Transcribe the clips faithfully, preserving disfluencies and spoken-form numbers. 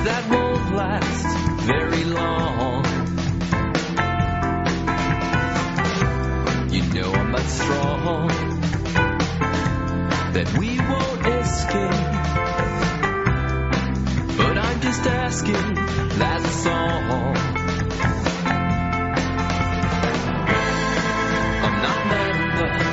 that won't last very long. You know I'm that strong that we won't escape. But I'm just asking, that's all. I'm not mad enough.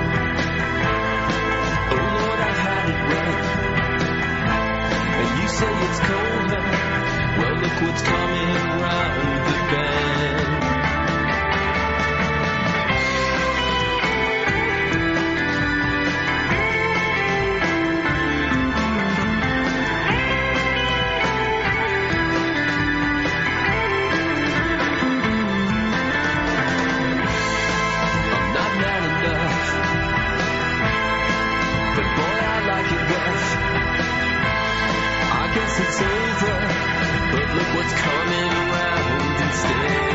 Oh Lord, I had it right. And you say it's cold now. Well, look what's coming around the bend. It's over, but look what's coming around instead.